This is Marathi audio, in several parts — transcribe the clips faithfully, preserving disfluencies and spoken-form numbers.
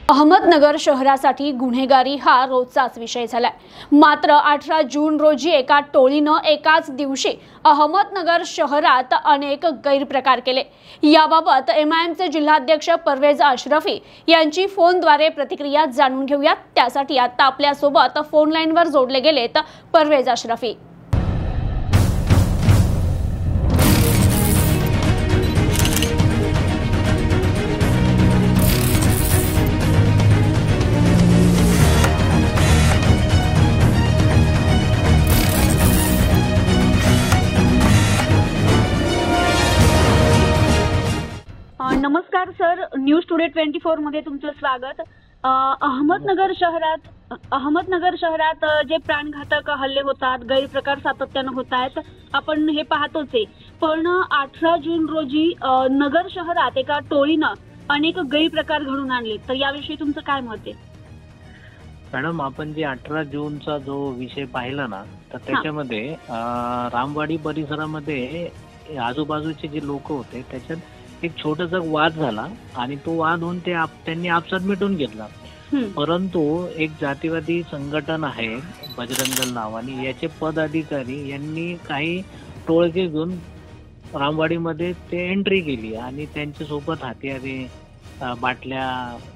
अहमदनगर शहरासाठी गुन्हेगारी हा रोजचाच विषय झालाय। मात्र अठरा जून रोजी एका टोळीनं एकाच दिवशी अहमदनगर शहरात अनेक गैरप्रकार केले। याबाबत एम आय एमचे जिल्हाध्यक्ष परवेज अशरफी यांची फोनद्वारे प्रतिक्रिया जाणून घेऊयात। त्यासाठी आता आपल्या सोबत फोन लाईनवर जोडले गेलेत परवेज अशरफी। नमस्कार sir, News Today twenty four मध्ये तुमचं स्वागत। अहमदनगर शहरात अहमदनगर शहरात जे प्राणघातक हल्ले होतात, गैरप्रकार सातत्याने होत आहेत, आपण हे पाहतोच आहे। पण अठरा जून रोजी नगर शहरात एका टोळीनं अनेक गैरप्रकार घडून आणले, तर याविषयी तुमचं काय मत आहे? मॅडम, आपण जे अठरा जूनचा जो विषय पाहिला ना, तर त्याच्यामध्ये रामवाडी परिसरामध्ये आजूबाजूचे जे लोक होते त्याच्यात एक छोटासा वाद झाला आणि तो वाद होऊन ते आप, त्यांनी आपसात मिटून घेतला। परंतु एक जातीवादी संघटन आहे बजरंग दल नावाने, याचे पदाधिकारी यांनी काही टोळके घेऊन रामवाडीमध्ये ते एंट्री केली आणि त्यांच्या सोबत हत्यारे, बाटल्या,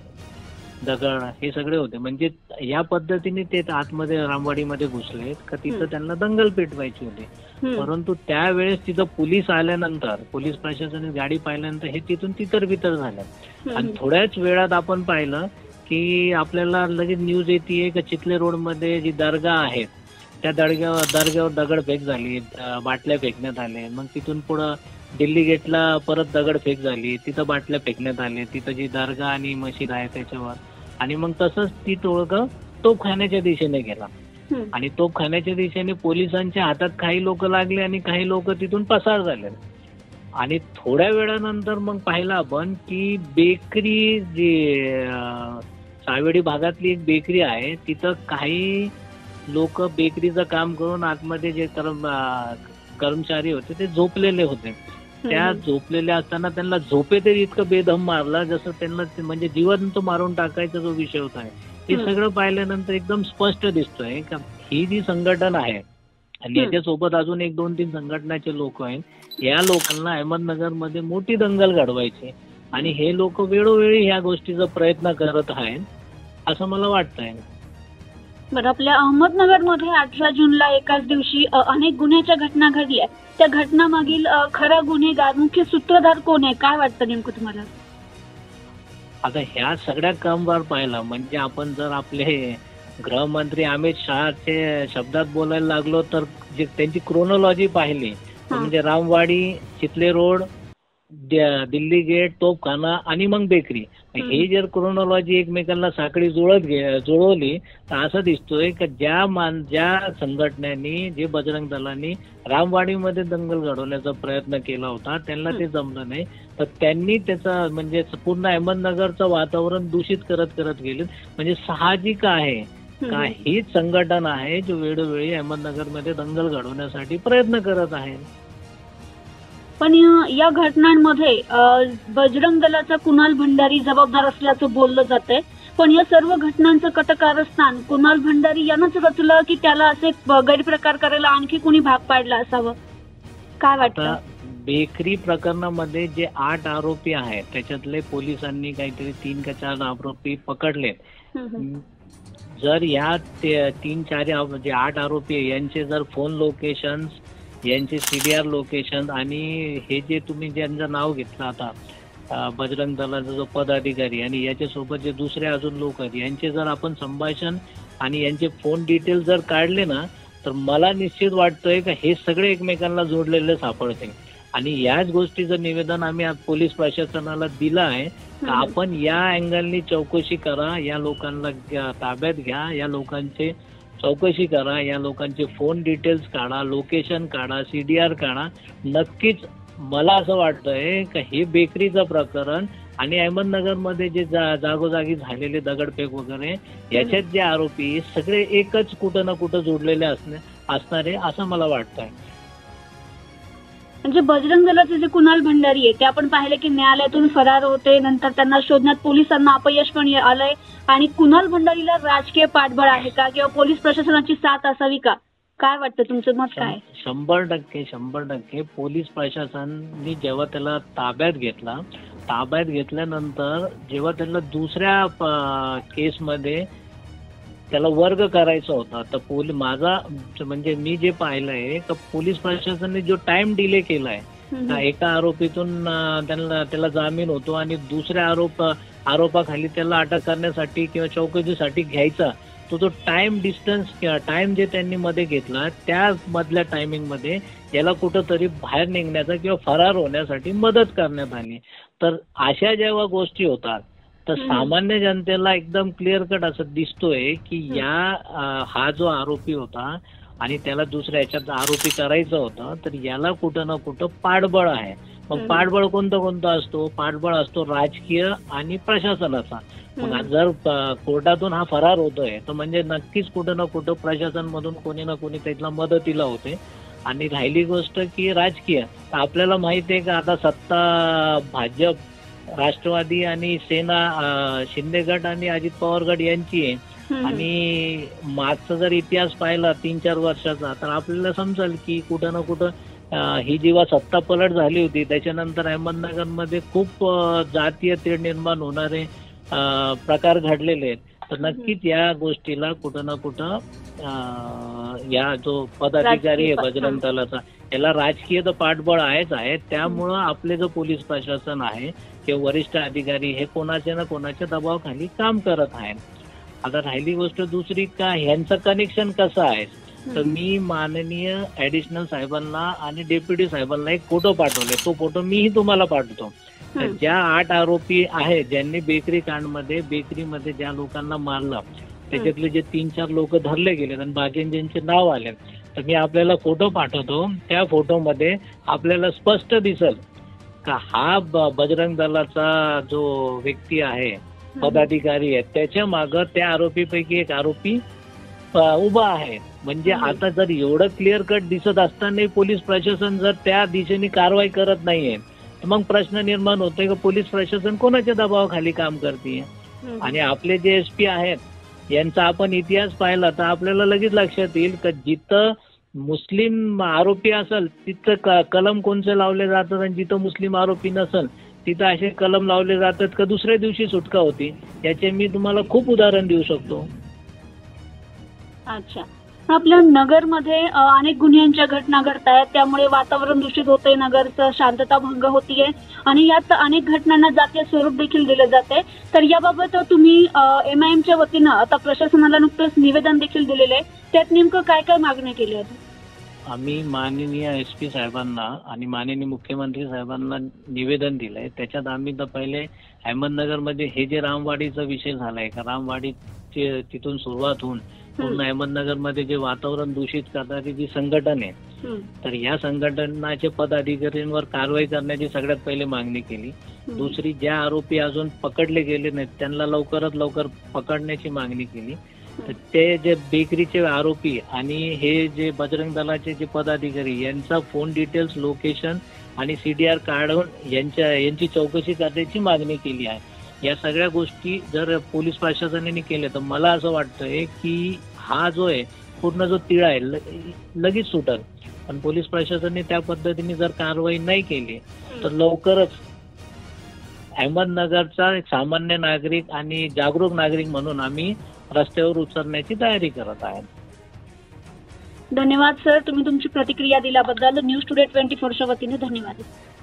दगड हे सगळे होते। म्हणजे या पद्धतीने ते आतमध्ये रामवाडीमध्ये घुसले का तिथं त्यांना दंगल पेटवायची होती। परंतु त्यावेळेस तिथं पोलीस आल्यानंतर, पोलीस प्रशासनाने गाडी पाहिल्यानंतर हे तिथून तितर बितर झालं आणि थोड्याच वेळात आपण पाहिलं की आपल्याला लगेच न्यूज येते की चिखले रोड मध्ये जी दर्गा आहे त्या दर्ग्यावर दर्ग्यावर दगडफेक झाली, बाटल्या फेकण्यात आले। मग तिथून पुढं दिल्ली गेटला परत दगडफेक झाली, तिथं बाटल्या फेकण्यात आले, तिथं जी दर्गा आणि मशीद आहे त्याच्यावर। आणि मग तसंच ती टोळकं तोफखान्याच्या दिशेने गेला आणि तोफखान्याच्या दिशेने पोलिसांच्या हातात काही लोक लागले आणि काही लोक तिथून पसार झाले। आणि थोड्या वेळानंतर मग पाहिलं आपण की बेकरी, जी सावेडी भागातली एक बेकरी आहे, तिथं काही लोक बेकरीचं काम करून आतमध्ये जे कर्म कर्मचारी होते ते झोपलेले होते। त्या झोपलेल्या असताना त्यांना झोपेतही इतकं बेदम मारला जसं त्यांना म्हणजे जिवंत मारून टाकायचा जो विषय होता आहे, हे सगळं पाहिल्यानंतर एकदम स्पष्ट दिसतोय का ही जी संघटना आहे आणि याच्यासोबत अजून एक दोन तीन संघटनाचे लोक आहेत, या लोकांना अहमदनगर मध्ये मोठी दंगल घडवायची आणि हे लोक वेळोवेळी ह्या गोष्टीचा प्रयत्न करत आहेत असं मला वाटतंय। बरं, आपल्या अहमदनगर मध्ये अठरा जूनला एकाच दिवशी अनेक गुन्ह्याच्या घटना घडल्या, त्या घटनामागील खरा गुन्हेगार, मुख्य सूत्रधार कोण आहे, काय वाटतं नेमकं तुम्हाला? आता ह्या सगळ्या क्रमवार पाहिला म्हणजे आपण जर आपले गृहमंत्री अमित शहाचे शब्दात बोलायला लागलो तर जे त्यांची क्रोनॉलॉजी पाहिली म्हणजे रामवाडी, चिखले रोड, दिल्ली गेट, तोफखाना आणि मग बेकरी, हे जर क्रोनॉलॉजी एकमेकांना साखळी जुळत जुळवली तर असं दिसतोय की ज्या मान ज्या संघटनांनी, जे बजरंग दलांनी रामवाडीमध्ये दंगल घडवण्याचा प्रयत्न केला होता त्यांना ते जमलं नाही, तर त्यांनी त्याचा म्हणजे पूर्ण अहमदनगरचं वातावरण दूषित करत करत गेले। म्हणजे साहजिक आहे का हीच संघटना आहे जो वेळोवेळी अहमदनगरमध्ये दंगल घडवण्यासाठी प्रयत्न करत आहे। पण या घटनांमध्ये बजरंग दलाचा कुणाल भंडारी जबाबदार असल्याचं बोललं जातंय, पण या सर्व घटनांचं कटकारस्थान कुणाल भंडारी यांनाच रचलं की त्याला असे गैरप्रकार करायला आणखी कुणी भाग पाडला असावं, काय वाटतं? बेकरी प्रकरणामध्ये जे आठ आरोपी आहेत त्याच्यातले पोलिसांनी काहीतरी तीन का चार आरोपी पकडले। जर या तीन चार जे आठ आरोपी आहे यांचे जर फोन लोकेशन, यांचे सीडीआर लोकेशन आणि हे जे तुम्ही ज्यांचं नाव घेतलं आता बजरंग दलाचा जो पदाधिकारी आणि याच्यासोबत जे दुसरे अजून लोक आहेत यांचे जर आपण संभाषण आणि यांचे फोन डिटेल जर काढले ना तर मला निश्चित वाटतंय का हे सगळे एकमेकांना जोडलेले सापडते। आणि याच गोष्टीचं निवेदन आम्ही आज पोलीस प्रशासनाला दिलं आहे का आपण या अँगलनी चौकशी करा, या लोकांना ताब्यात घ्या, या लोकांचे चौकशी करा, या लोकांचे फोन डिटेल्स काढा, लोकेशन काढा, सीडीआर काढा। नक्कीच मला असं वाटतंय का हे बेकरीचं प्रकरण आणि अहमदनगरमध्ये जे जा जागोजागी झालेले दगडफेक वगैरे याच्यात जे आरोपी सगळे एकच कुठं ना कुठं जोडलेले असणे असणारे असं मला वाटतंय। म्हणजे बजरंग दलाचे जे कुणाल भंडारी आहे ते आपण पाहिले की न्यायालयातून फरार होते, नंतर त्यांना शोधण्यात पोलिसांना अपयश पण आलंय आणि कुणाल भंडारीला राजकीय पाठबळ आहे का किंवा पोलीस प्रशासनाची साथ असावी का? काय वाटतं, तुमचं मत काय? शंभर टक्के शंभर टक्के पोलीस प्रशासनाने जेव्हा त्याला ताब्यात घेतला, ताब्यात घेतल्यानंतर जेव्हा त्याला दुसऱ्या केसमध्ये त्याला वर्ग करायचा होता तर पोलीस माझा म्हणजे मी जे पाहिलंय तर पोलीस प्रशासनाने जो टाइम डिले केलाय, एका आरोपीतून त्यांना त्याला जामीन होतो आणि दुसऱ्या आरोप आरोपाखाली त्याला अटक करण्यासाठी किंवा चौकशीसाठी घ्यायचा तो जो टाइम डिस्टन्स किंवा टाइम जे त्यांनी मध्ये घेतला त्या मधल्या टायमिंग मध्ये याला कुठंतरी बाहेर निघण्याचा किंवा फरार होण्यासाठी मदत करण्यात आली. तर अशा जेव्हा गोष्टी होतात तर सामान्य जनतेला एकदम क्लिअर कट असं दिसतोय की या हा जो आरोपी होता आणि त्याला दुसऱ्या याच्यात आरोपी करायचं होतं तर याला कुठं ना कुठं पाठबळ आहे. मग पाठबळ कोणतं कोणतं असतो? पाठबळ असतो राजकीय आणि प्रशासनाचा. मग जर कोर्टातून हा फरार होतोय तर म्हणजे नक्कीच कुठं ना कुठं प्रशासन मधून कोणी ना कोणी त्याला मदतीला होते. आणि राहिली गोष्ट की राजकीय, तर आपल्याला माहिती आहे का आता सत्ता भाजप, राष्ट्रवादी आणि सेना, शिंदे गट आणि अजित पवार गट यांची आहे. आणि मागचा जर इतिहास पाहिला तीन चार वर्षाचा तर आपल्याला समजेल की कुठं ना कुठं ही जेव्हा सत्ता पलट झाली होती त्याच्यानंतर अहमदनगरमध्ये खूप जातीय तेढ निर्माण होणारे प्रकार घडलेले आहेत. तर नक्कीच या गोष्टीला कुठं ना कुठं या जो पदाधिकारी आहे बजरंग दलाचा याला राजकीय तर पाठबळ आहेच आहे. त्यामुळं आपले जो पोलीस प्रशासन आहे किंवा वरिष्ठ अधिकारी हे कोणाच्या ना कोणाच्या दबावाखाली काम करत आहेत. आता राहिली गोष्ट दुसरी का ह्यांचं कनेक्शन कसं आहे तर मी माननीय ऍडिशनल साहेबांना आणि डेप्युटी साहेबांना एक फोटो पाठवले, तो फोटो मीही तुम्हाला पाठवतो. तर ज्या आठ आरोपी आहेत ज्यांनी बेकरी कांडमध्ये बेकरीमध्ये ज्या लोकांना मारलं त्याच्यातले जे तीन चार लोक धरले गेले आणि बाकी ज्यांचे नाव आले तर मी आपल्याला फोटो पाठवतो. त्या फोटोमध्ये आपल्याला स्पष्ट दिसेल का हा बजरंग दलाचा जो व्यक्ती आहे पदाधिकारी आहे त्याच्या मागं त्या आरोपीपैकी एक आरोपी उभा आहे. म्हणजे आता जर एवढं क्लिअर कट दिसत असताना पोलीस प्रशासन जर त्या दिशेने कारवाई करत नाहीये तर मग प्रश्न निर्माण होतोय की पोलीस प्रशासन कोणाच्या दबावाखाली काम करते. आणि आपले जे एस पी आहेत यांचा आपण इतिहास पाहिला तर आपल्याला लगेच लक्षात येईल की जिथं मुस्लिम आरोपी असेल तिथं कलम कोणते लावले जातात आणि जिथं मुस्लिम आरोपी नसेल तिथं असे कलम लावले जातात का दुसऱ्या दिवशी सुटका होती. याचे मी तुम्हाला खूप उदाहरण देऊ शकतो. अच्छा, आपल्या नगरमध्ये अनेक गुन्ह्यांच्या घटना घडत आहेत, त्यामुळे वातावरण दूषित होतंय, नगरचं शांतता भंग होतीये आणि यात अनेक घटनांना जातीय स्वरूप देखील दिले जाते. तर याबाबत तुम्ही एम आय एमच्या वतीनं आता प्रशासनाला नुकतंच निवेदन देखील दिलेलं आहे, त्यात नेमकं काय काय मागणी केली आहे? आम्ही माननीय एस पी साहेबांना आणि माननीय मुख्यमंत्री साहेबांना निवेदन दिलंय. त्याच्यात आम्ही तर पहिले अहमदनगरमध्ये हे जे रामवाडीचा विषय झालाय का रामवाडीचे तिथून सुरुवात होऊन पूर्ण अहमदनगरमध्ये जे वातावरण दूषित करणारी जी संघटन आहे तर या संघटनाच्या पदाधिकाऱ्यांवर कारवाई करण्याची सगळ्यात पहिले मागणी केली. दुसरी, ज्या आरोपी अजून पकडले गेले नाहीत त्यांना लवकरात लवकर पकडण्याची मागणी केली. तर ते जे बेकरीचे आरोपी आणि हे जे बजरंग दलाचे जे पदाधिकारी यांचा फोन डिटेल्स, लोकेशन आणि सीडीआर काढून यांच्या यांची चौकशी करण्याची मागणी केली आहे. या सगळ्या गोष्टी जर पोलीस प्रशासनाने केल्या तर मला असं वाटतंय की हा जो आहे पूर्ण जो तिळा आहे लगेच सुटेल. पण पोलीस प्रशासनाने त्या पद्धतीने जर कारवाई नाही केली तर लवकरच अहमदनगरचा एक सामान्य नागरिक आणि जागरूक नागरिक म्हणून आम्ही रस्त्यावर उतरण्याची तयारी करत आहे. धन्यवाद सर, तुम्ही तुमची प्रतिक्रिया दिल्याबद्दल. न्यूज टुडे ट्वेंटी फोरच्या वतीने धन्यवाद.